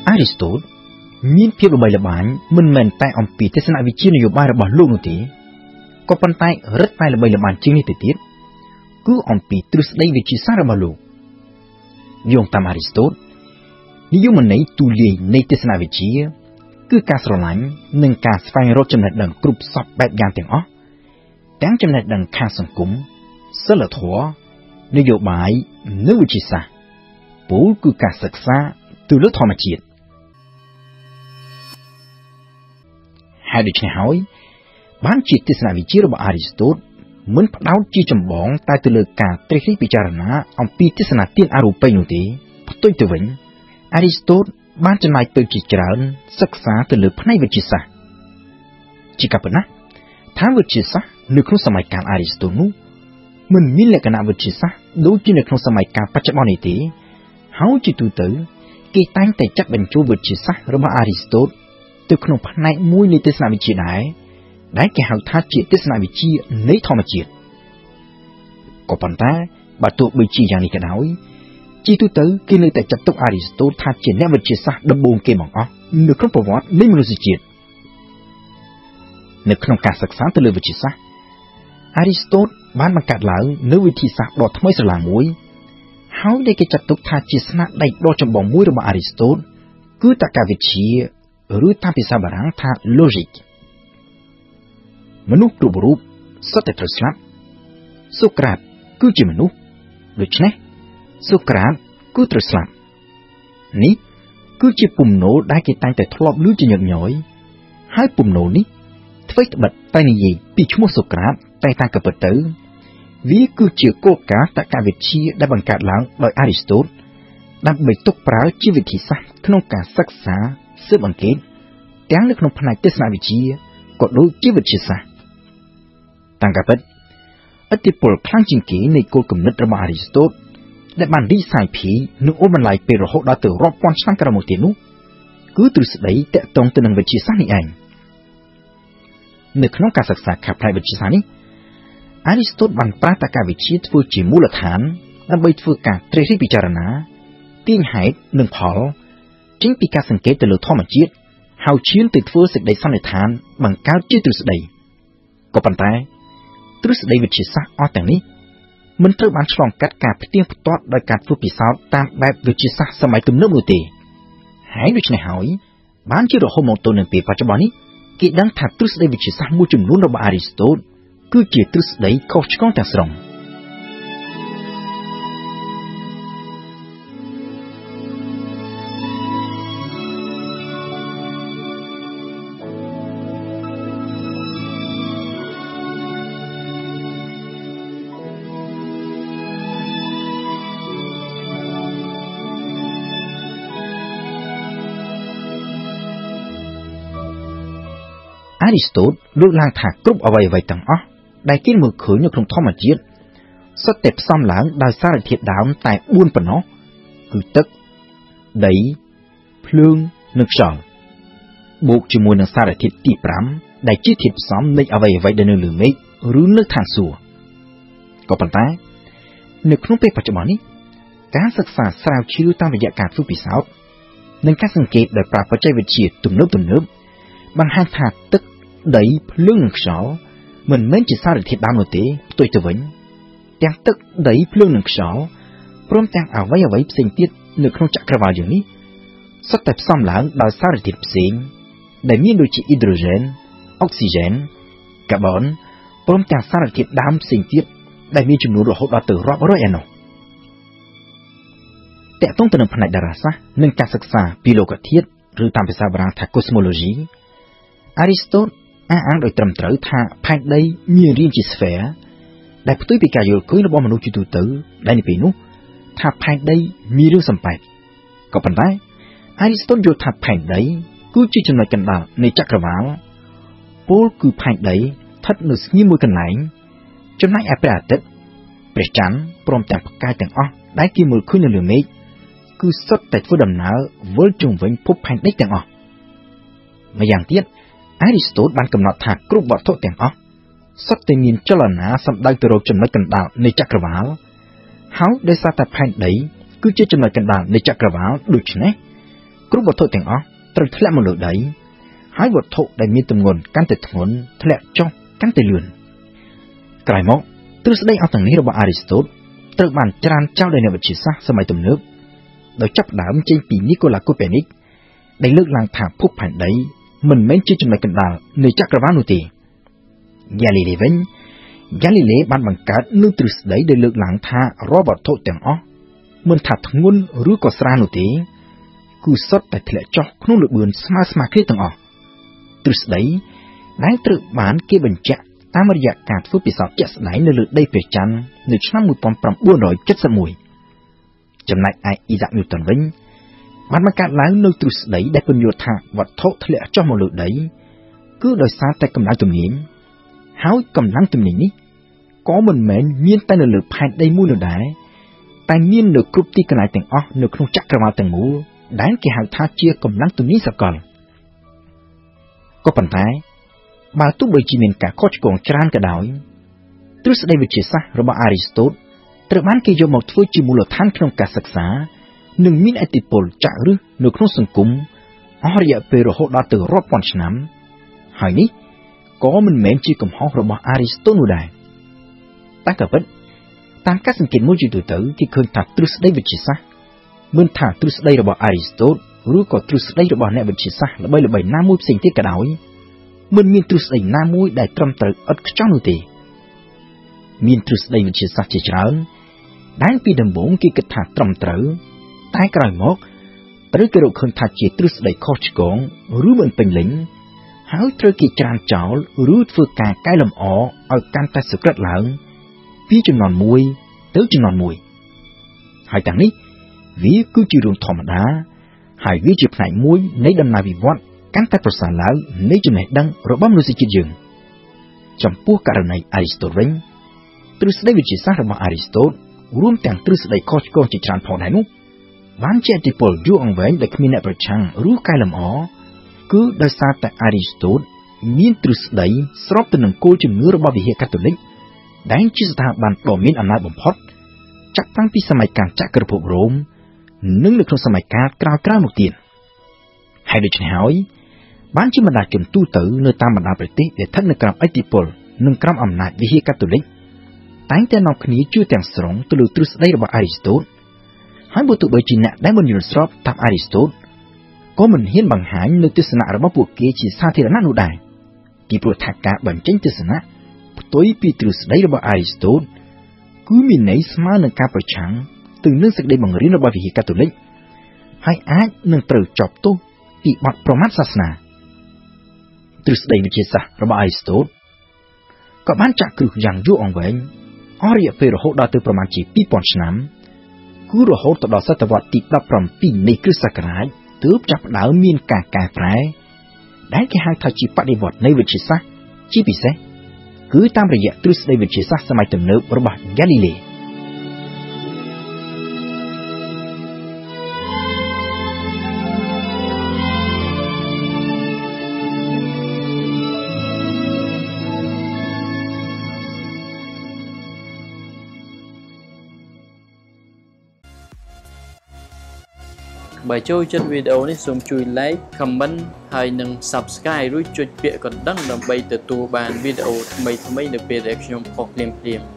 Aristotle មានភាពល្បីល្បាញមិនមែនតែអំពីទស្សនវិជ្ជានយោបាយរបស់លោកនោះទេក៏ប៉ុន្តែរឹតតែល្បីល្បាញជាងនេះទៅទៀតគឺអំពីទ្រឹស្ដីវិទ្យាសាស្ត្ររបស់លោកយោងតាម Aristotle និយមន័យទូលាយនៃទស្សនវិជ្ជាគឺការស្រឡាញ់និងការស្វែងរកចំណេះដឹងគ្រប់សពបែបយ៉ាងទាំងអស់ទាំងចំណេះដឹងខាងសង្គមសិលធម៌នយោបាយនិងវិទ្យាសាស្ត្រពោលគឺការសិក្សាទៅលើធម្មជាតិហើយដូច្នេះហើយបានជាទស្សនវិជ្ជារបស់ Aristotle មិនផ្ដោតជាចម្បងតែទៅលើការត្រិះរិះពិចារណាអំពីទស្សនៈទានអរូបីនោះទេផ្ទុយទៅវិញ Aristotle បានចំណាយពេលជាច្រើនសិក្សាទៅលើផ្នែកវិទ្យាសាស្ត្រជាការពិតណាស់ថាវិទ្យាសាស្ត្រនៅក្នុងសម័យកាល Aristotle នោះមិនមានលក្ខណៈវិទ្យាសាស្ត្រដូចជានៅក្នុងសម័យកាលបច្ចុប្បន្ននេះទេហើយជាទូទៅគេតែងតែចាត់បញ្ចូលវិទ្យាសាស្ត្ររបស់ Aristotle ទៅក្នុងផ្នែកមួយនៃទស្សនវិជ្ជាដែលគេហៅថាជាទស្សនវិជ្ជានៃធម្មជាតិក៏ប៉ុន្តែបើទោះបីជាយ៉ាងនេះក៏ដោយជាទូទៅគេនៅតែចាត់ទុក Aristotle ថាជាអ្នកវិទ្យាសាស្ត្រដំបូងគេបង្អស់នៅក្នុងប្រវត្តិនៃមនុស្សជាតិនៅក្នុងការសិក្សាទៅលើវិទ្យាសាស្ត្រ Aristotle បានបង្កើតឡើងនូវវិធីសាស្ត្រដ៏ថ្មីស្រឡាងមួយហើយដែលគេចាត់ទុកថាជាស្នាដៃដ៏ចម្បងមួយរបស់ Aristotle គឺតក្កវិទ្យាឬតាមភាសាបារាំងថា logic មនុស្សគ្រប់រូបសុទ្ធតែត្រូវស្លាប់សូក្រាតគឺជាមនុស្សដូច្នេះសូក្រាតគឺត្រូវស្លាប់នេះគឺជាពំនោលដែលគេតែងតែធ្លាប់ឮជាញឹកញយហើយពំនោលនេះអ្វីត្បិតតែនិយាយពីឈ្មោះសូក្រាតតែតាមក៏ពិតទៅវាគឺជាគោលការណ៍តក្កវិទ្យាដែលបង្កើតឡើងដោយ Aristotle ដើម្បីទុកប្រើជាវិធីសាស្ត្រក្នុងការសិក្សាស៊ើបអង្កេតទាំងនៅក្នុងផ្នែកទស្សនវិជ្ជាក៏ដូចជាវិទ្យាសាស្ត្រតាមការពិតឥទ្ធិពលខ្លាំងជាងគេនៃគោលគំនិតរបស់ Aristotle ដែលបានរីកសាយភាយនិងអូសបន្លាយពេលរហូតដល់ទៅរាប់ពាន់ឆ្នាំក្រោយមកទៀតនោះគឺទ្រឹស្ដីទាក់ទងទៅនឹងវិទ្យាសាស្ត្រនេះឯងនៅក្នុងការសិក្សាខាងផ្នែកវិទ្យាសាស្ត្រនេះ Aristotle បានប្រើតក្កវិទ្យាធ្វើជាមូលដ្ឋានដើម្បីធ្វើការត្រិះរិះពិចារណាទាញហេតុនិងផលចេញពីការសង្កេតទៅលើធម្មជាតិហើយឈានទៅធ្វើសេចក្តីសន្និដ្ឋានបង្កើតជាទ្រឹស្ដីក៏ប៉ុន្តែទ្រឹស្ដីវិទ្យាសាស្ត្រអស់ទាំងនេះមិនត្រូវបានឆ្លងកាត់ការផ្ទៀងផ្ទាត់ដោយការធ្វើពិសោធន៍តាមបែបវិទ្យាសាស្ត្រសម័យទំនើបនោះទេហើយដូច្នេះហើយបានជារហូតមកទល់នឹងពេលបច្ចុប្បន្ននេះគេដឹងថាទ្រឹស្ដីវិទ្យាសាស្ត្រមួយចំនួនរបស់ Aristotle គឺជាទ្រឹស្ដីខុសឆ្គងទាំងស្រុងAristotle លើកឡើងថាគ្រប់អ្វីៗទាំងអស់ដែលគេមើលឃើញនៅក្នុងធម្មជាតិសុទ្ធតែផ្សំឡើងដោយសារធាតុដើមតែ4ប៉ុណ្ណោះគឺទឹកដីភ្លើងនិងខ្យល់បូកជាមួយនឹងសារធាតុទី5ដែលជាធាតុផ្សំនៃអ្វីៗដែលនៅលើមេឃឬនៅឋានសួគ៌ក៏ប៉ុន្តែនៅក្នុងពេលបច្ចុប្បន្ននេះការសិក្សាស្រាវជ្រាវតាមរយៈការធ្វើពិសោធន៍និងការសង្កេតដោយប្រើបច្ចេកវិទ្យាទំនើបបង្ហាញថាទឹកដីភ្លើងនិងខ្យល់មិនមែនជាសារធាតុដើមនោះទេផ្ទុយទៅវិញទាំងទឹកដីភ្លើងនិងខ្យល់ព្រមទាំងអ្វីៗផ្សេងទៀតនៅក្នុងចក្រវាឡយើងនេះសុទ្ធតែផ្សំឡើងដោយសារធាតុផ្សេងដែលមានដូចជាអ៊ីដ្រូសែនអុកស៊ីហ្សែនកាបូនព្រមទាំងសារធាតុដើមផ្សេងទៀតដែលមានចំនួនរហូតដល់ទៅរាប់រយឯណោះតកតងទៅនឹងផ្នែកតារាសាស្ត្រនិងការសិក្សាពីលោកធាតុឬតាមភាសាបារាំងថា cosmology Aristotle អះអាងដោយត្រឹមត្រូវថាផែនដីមានរាងជាស្ហ្វែរដែលផ្ទុយពីការយល់ឃើញរបស់មនុស្សជាទូទៅដែលនៅពេលនោះថាផែនដីមានរាងសំប៉ែតក៏ប៉ុន្តែ Aristotle យល់ថាផែនដីគឺជាចំណុចកណ្ដាលនៃចក្រវាឡពោលគឺផែនដីស្ថិតនៅស្ងៀមមួយកន្លែងចំណែកឯព្រះអាទិត្យព្រះច័ន្ទព្រមទាំងផ្កាយទាំងអស់ដែលគេមើលឃើញនៅលើមេឃគឺសុទ្ធតែធ្វើដំណើរវិលជុំវិញភពផែនដីទាំងអស់ម្យ៉ាងទៀតAristotle បានកំណត់ថាគ្រប់វត្ថុទាំងអស់សុទ្ធតែមានចលនាសម្ដៅទៅរកចំណុចកណ្ដាលនៃចក្រវាឡហើយដោយសារតែផែនដីគឺជាចំណុចកណ្ដាលនៃចក្រវាឡដូច្នេះគ្រប់វត្ថុទាំងអស់ត្រូវធ្លាក់មកលើដីហើយវត្ថុដែលមានទម្ងន់កាន់តែធ្ងន់ធ្លាក់ចុះកាន់តែលឿនក្រោយមកទ្រឹស្ដីអស់ទាំងនេះរបស់ Aristotle ត្រូវបានច្រានចោលដោយអ្នកវិទ្យាសាស្ត្រសម័យទំនើបដោយចាប់ផ្ដើមចេញពី Nicolas Copernic ដែលលើកឡើងថាភពផែនដីមិនមែនជាចំណុចកណ្ដាលនៃចក្រវាឡនោះទេ Galilei វិញ Galilei បានបង្កើតនូវទ្រឹស្ដីដែលលើកឡើងថារាល់វត្ថុទាំងអស់មិនថាធ្ងន់ឬក៏ស្រាលនោះទេគឺសុទ្ធតែធ្លាក់ចុះក្នុងល្បឿនស្មើៗគ្នាទាំងអស់ទ្រឹស្ដីដែលត្រូវបានគេបញ្ជាក់តាមរយៈការធ្វើពិសោធន៍ជាក់ស្ដែងនៅលើដីព្រះច័ន្ទនៅឆ្នាំ 1971 ចំណែកឯ Isaac Newton វិញបានបង្កើតឡើងនូវទ្រឹស្ដីដែលពន្យល់ថាវត្ថុធ្លាក់ចុះមកលើដីគឺដោយសារតែកម្លាំងទំនាញហើយកម្លាំងទំនាញនេះក៏មិនមែនមានតែនៅលើផែនដីមួយនោះដែរតែមាននៅគ្រប់ទីកន្លែងទាំងអស់នៅក្នុងចក្រវាឡទាំងមូលដែលគេហៅថាជាកម្លាំងទំនាញសកលក៏ប៉ុន្តែបើទោះបីជាមានការខុសឆ្គងច្រើនក៏ដោយទ្រឹស្ដីវិទ្យាសាស្ត្ររបស់ Aristotle ត្រូវបានគេយកមកធ្វើជាមូលដ្ឋានក្នុងការសិក្សានិងមានឥទ្ធិពលចាក់ឫសនៅក្នុងសង្គមអស់រយៈពេលរហូតដល់ទៅរាប់ពាន់ឆ្នាំហើយនេះក៏មិនមែនជាកំហុសរបស់ Aristotle នោះដែរតែក៏ពិតតាមការសង្កេតមួយជាទូទៅគេឃើញថាទ្រឹស្ដីវិទ្យាសាស្ត្រមិនថាទ្រឹស្ដីរបស់ Aristotle ឬក៏ទ្រឹស្ដីរបស់អ្នកវិទ្យាសាស្ត្រល្បីៗណាមួយផ្សេងទៀតក៏ដោយមិនមានទ្រឹស្ដីណាមួយដែលត្រឹមត្រូវឥតខ្ចោះនោះទេមានទ្រឹស្ដីវិទ្យាសាស្ត្រជាច្រើនដែលពីដំបូងគេគិតថាត្រឹមត្រូវតែក្រោយមកត្រូវគេរកឃើញថាជាទ្រឹស្ដីខុសឆ្គងឬមិនពេញលេញហើយត្រូវគេច្រានចោលឬធ្វើការកែលម្អឲ្យកាន់តែសុក្រិតឡើងពីចំនួនមួយទៅចំនួនមួយហើយទាំងនេះវាគឺជារឿងធម្មតាហើយវាជាផ្នែកមួយនៃដំណើរវិវត្តន៍កាន់តែប្រសើរឡើងនៃចំណេះដឹងរបស់មនុស្សជាតិយើងចំពោះករណី Aristotle វិញទ្រឹស្ដីវិទ្យាសាស្ត្ររបស់ Aristotle រួមទាំងទ្រឹស្ដីខុសឆ្គងជាច្រើនផងដែរនោះបានជាឥទ្ធិពលយូរអង្វែងដែលគ្មានអ្នកប្រឆាំងឬកែលម្អគឺដោយសារតែ Aristotle មានទ្រឹស្ដីស្របទៅនឹងគោលជំនឿរបស់វិហារកាតូលិកដែលជាស្ថាប័នដ៏មានអំណាចបំផុតចាប់តាំងពីសម័យកាលចក្រភពរ៉ូមនិងនៅក្នុងសម័យកាលក្រោយៗមកទៀតហើយដូច្នេះហើយបានជាបណ្ដាជនទូទៅនៅតាមបណ្ដាប្រទេសដែលស្ថិតនៅក្រោមឥទ្ធិពលនិងក្រោមអំណាចវិហារកាតូលិកតែងតែនាំគ្នាជឿទាំងស្រុងទៅលើទ្រឹស្ដីរបស់ Aristotle ហើយបើទោះបីជាអ្នកដែលមិនយល់ស្របតាម Aristotle ក៏មិនហ៊ានបង្ហាញនៅទស្សនៈរបស់ពួកគេជាសាធារណៈនោះដែរពីព្រោះថាការបញ្ចេញទស្សនៈផ្ទុយពីទ្រឹស្ដីរបស់ Aristotle គឺមានន័យស្មើនឹងការប្រឆាំងទៅនឹងសេចក្តីបង្រៀនរបស់វិហារកាតូលិកហើយអាចនឹងត្រូវជាប់ទោសពីបទប្រមាថសាសនាទ្រឹស្ដីវិទ្យាសាស្ត្ររបស់ Aristotle ក៏បានចាក់គ្រឹះយ៉ាងយូរអង្វែងអស់រយៈពេលរហូតដល់ទៅប្រមាណជា 2000 ឆ្នាំគឺរហូតដល់សតវត្សទី 17 នៃគ្រិស្តសករាជទើបចាប់ផ្ដើមមានការកែប្រែដែលគេហៅថាជាបដិវត្តន៍នៃវិទ្យាសាស្ត្រជាពិសេសគឺតាមរយៈទ្រឹស្ដីវិទ្យាសាស្ត្រសម័យទំនើបរបស់ Galilei បើចូលចិត្តវីដេអូនេះសូមជួយ like, comment ហើយនិង subscribe រួចចុចពាក្យកណ្ដឹងដើម្បីទទួលបានវីដេអូថ្មីៗនៅពេលដែលខ្ញុំផុសភ្លាមៗ